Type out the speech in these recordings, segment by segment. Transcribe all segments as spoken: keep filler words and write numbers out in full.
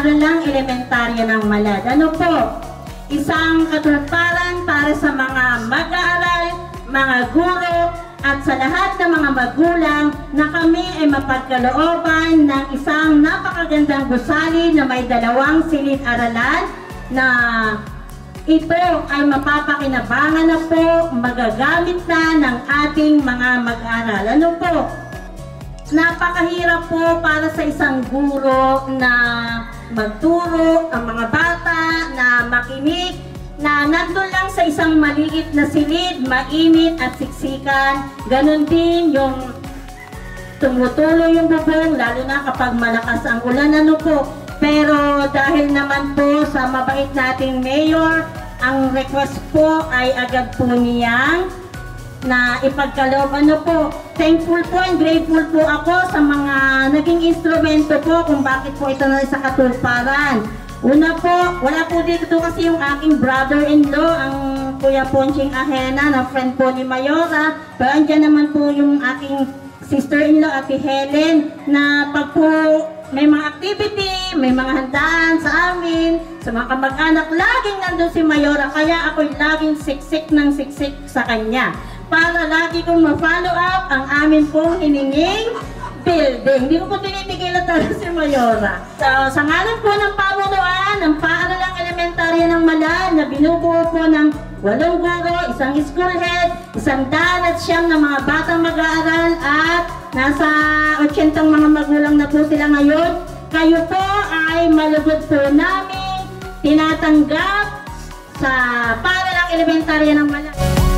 paaralang elementarya ng Malad. Ano po? Isang katulparan para sa mga mag-aaral, mga guro, at sa lahat ng mga magulang na kami ay mapagkalooban ng isang napakagandang gusali na may dalawang silid-aralan na ito ay mapapakinabangan na po, magagamit na ng ating mga mag-aaral. Ano po? Napakahirap po para sa isang guro na magturo ang mga bata na makinig, na nandun lang sa isang maliit na silid, mainit at siksikan. Ganon din yung tumutulo yung bubong, lalo na kapag malakas ang ulan. Ano po? Pero dahil naman po sa mabait nating mayor, ang request po ay agad po niyang na ipagkaloob. Ano po? Thankful po and grateful po ako sa mga naging instrumento po kung bakit po ito na sa katulparan. Una po, wala po dito kasi yung aking brother-in-law, ang Kuya Ponching Ahena, na friend po ni Mayora. Pero andyan naman po yung aking sister-in-law, Ate Helen, na pag po may mga activity, may mga handaan sa amin, sa mga kamag-anak, laging nandun si Mayora. Kaya ako'y laging siksik ng siksik sa kanya. Para lagi kong ma-follow up ang amin pong hininging building. Hindi ko po tinitigilan talaga si Mayora. So, sa ngalan po ng pamunuan, ng paaralang elementarya ng Malad, na binubuo po ng walong guro, isang school head, isang daan at siyam na mga batang mag-aaral, at nasa otsyentang mga magulang na po sila ngayon, kayo po ay malugod po namin tinatanggap sa paaralang elementarya ng Malad.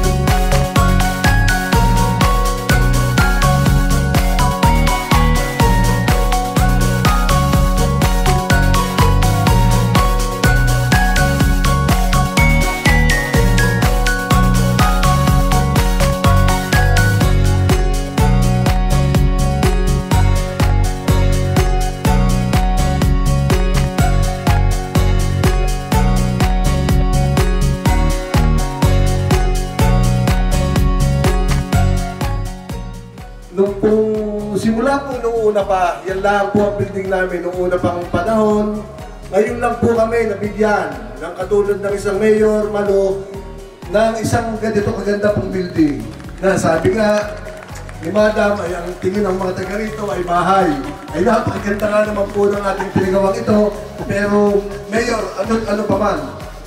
Nung pong simula po nung una pa, yan lang po ang building namin nung una pang panahon. Ngayon lang po kami nabigyan ng katulad ng isang mayor, Malo, ng isang ganito kaganda pong building. Na sabi nga ni Madam, ay ang tingin ng mga taga rito ay bahay. Ay napakaganda nga naman po ng ating pinagawang ito. Pero Mayor, ano, ano pa man,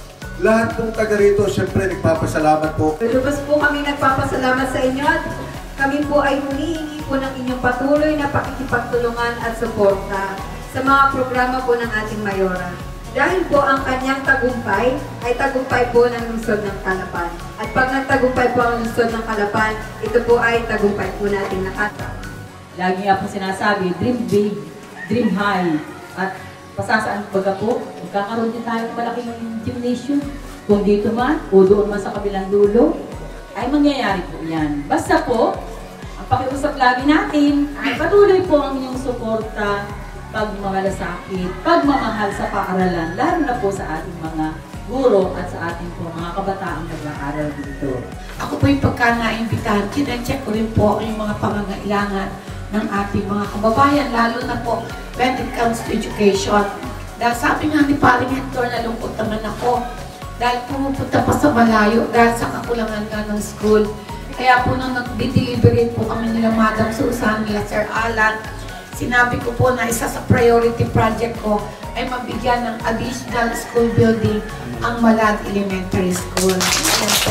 lahat pong taga rito, siyempre nagpapasalamat po. Lubos po kami nagpapasalamat sa inyo at kami po ay humihingi po ng inyong patuloy na pakikipagtulungan at suporta sa mga programa po ng ating Mayora. Dahil po ang kanyang tagumpay ay tagumpay po ng lungsod ng Calapan. At pag nagtagumpay po ang lungsod ng Calapan, ito po ay tagumpay po nating nakata. Lagi nga po sinasabi, dream big, dream high. At pasasaan baga po, magkakaroon din tayo malaking gymnasium. Kung dito man, o doon man sa kabilang dulo, ay mangyayari po yan. Basta po, ang pakiusap lagi natin ay patuloy po ang inyong suporta, pagmamalasakit, pagmamahal sa paaralan, lalo na po sa ating mga guro at sa ating po mga kabataang nag-aaral dito. Ako po yung pagka na-imbitahan, kina-check ko rin po yung mga pangangailangan ng ating mga kababayan, lalo na po when it comes to education. Dahil sabi nga ni Paring Hector, nalungkot naman ako dahil pumupunta pa sa malayo dahil sa kakulangan nga ng school. Kaya po nung nag-deliberate po kami nila Madam Susan, nila Sir Alan, sinabi ko po na isa sa priority project ko ay mabigyan ng additional school building ang Malad Elementary School. Yan po.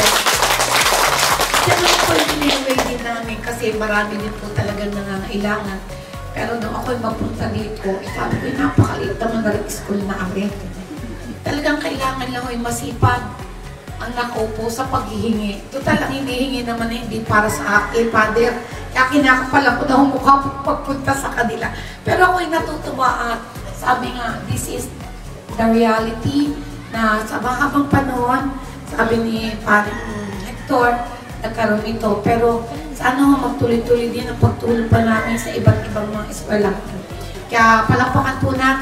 Yan po yung dinilaway din namin kasi marami din po talagang nangangailangan. Pero nung ako'y mapunta dito, sabi ko, napakaliit naman na school na kami. Talagang kailangan lang ay masipag ang nakaupo sa paghihingi. Total, ang hinihingi naman na hindi para sa akin, Father. Kaya kinakapala ko na mukha pagpunta sa kanila. Pero ako'y natutuwa at sabi nga, this is the reality na sa mahabang panahon, sabi ni Paring Hector, nagkaroon ito. Pero sana magtuloy-tuloy din ang pagtulong pa namin sa iba't ibang mga eskwela. Kaya palakpakan po natin